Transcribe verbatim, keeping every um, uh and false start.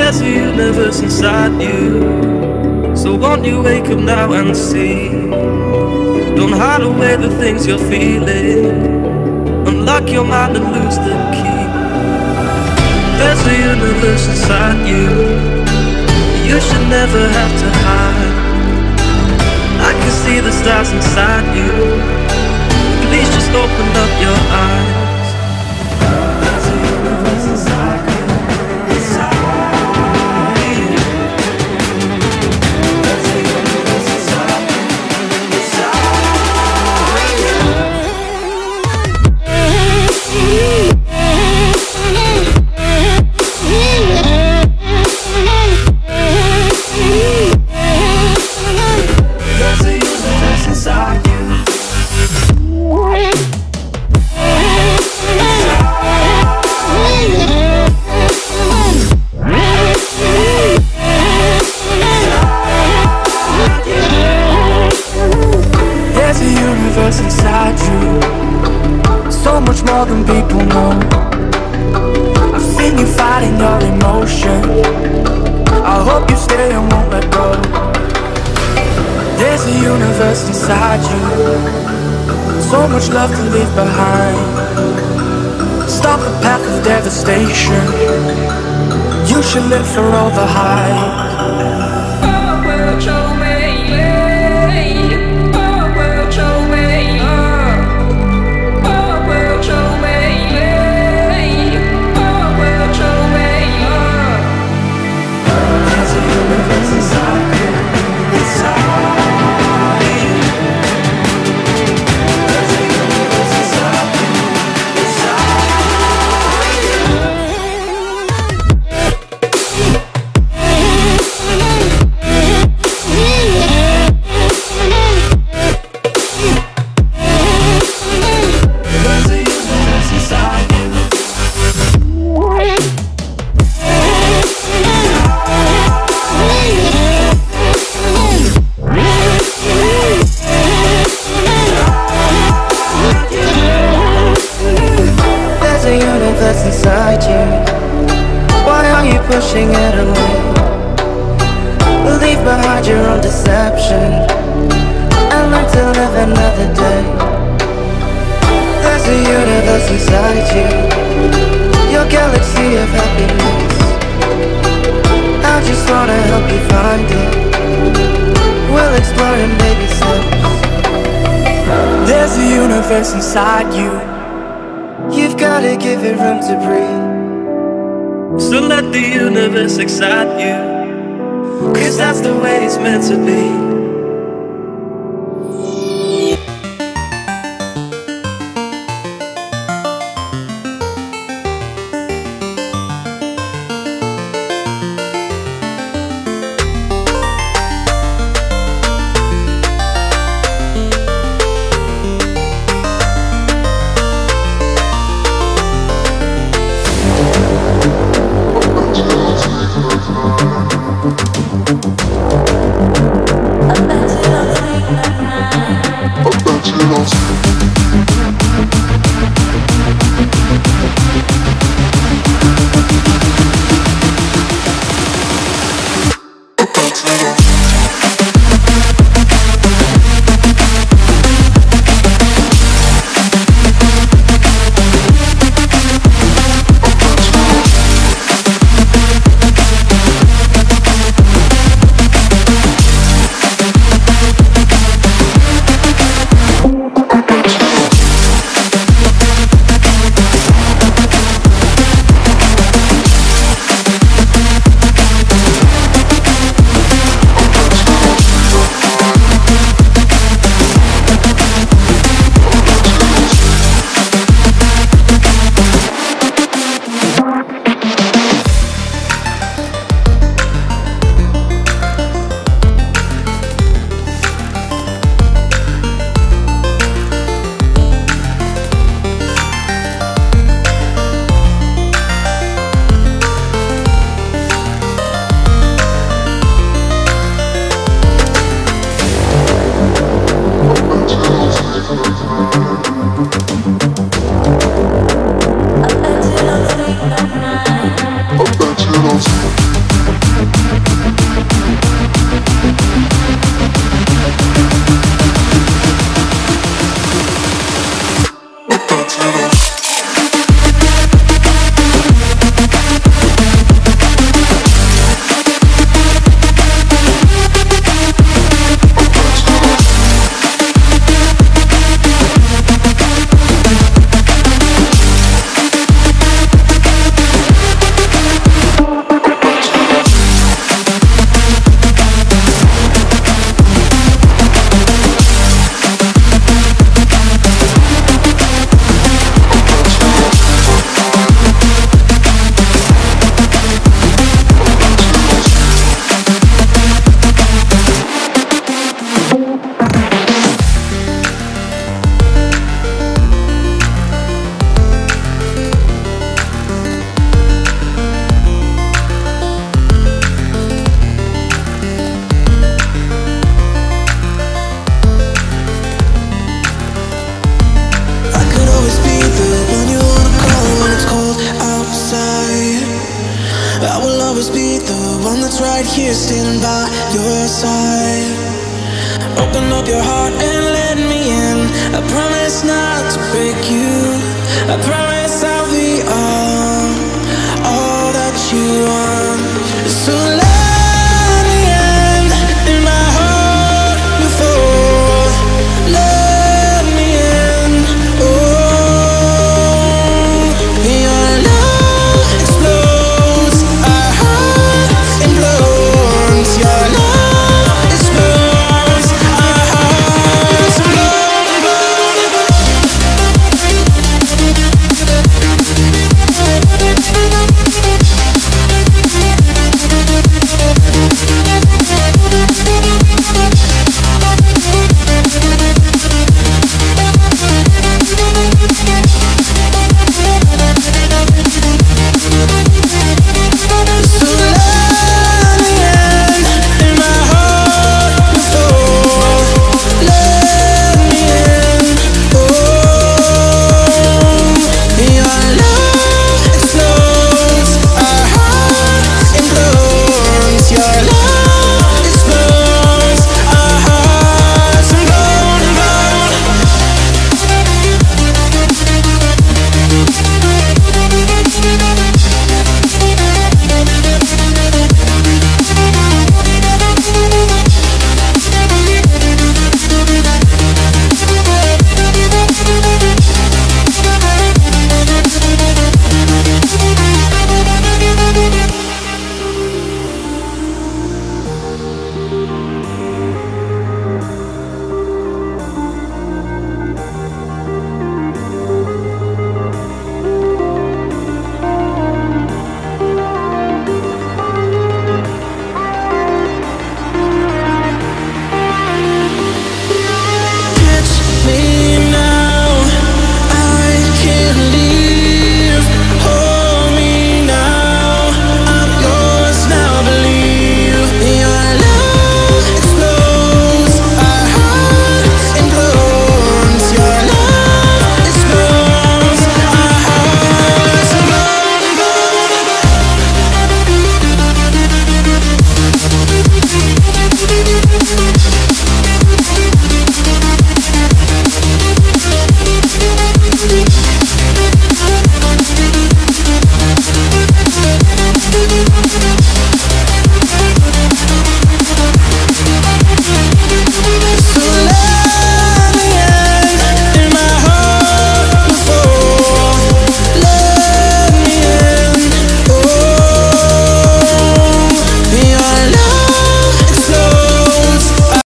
There's a universe inside you, so won't you wake up now and see? Don't hide away the things you're feeling, unlock your mind and lose the key. There's a universe inside you, you should never have to hide. I can see the stars inside you, please just open up your eyes. There's a universe inside you, inside you. There's a universe inside you, inside you. There's a universe inside you. There's a universe inside you, so much more than people know. I've seen you fighting your emotion, I hope you stay and won't let go. There's a universe inside you, so much love to leave behind. Stop the path of devastation, you should live for all the highs. Inside you, why are you pushing it away? Leave behind your own deception and learn to live another day. There's a universe inside you, your galaxy of happiness. I just wanna help you find it, we'll explore in baby steps. There's a universe inside you, you've gotta give it room to breathe. So let the universe excite you, cause that's the way it's meant to be. the one that's right here standing by your side. Open up your heart and let me in. I promise not to break you. I promise I'll be all, all that you want. So let me in, in my heart before. Let me in, oh. Your love explodes, our heart implodes. Your love explodes, our hearts your love.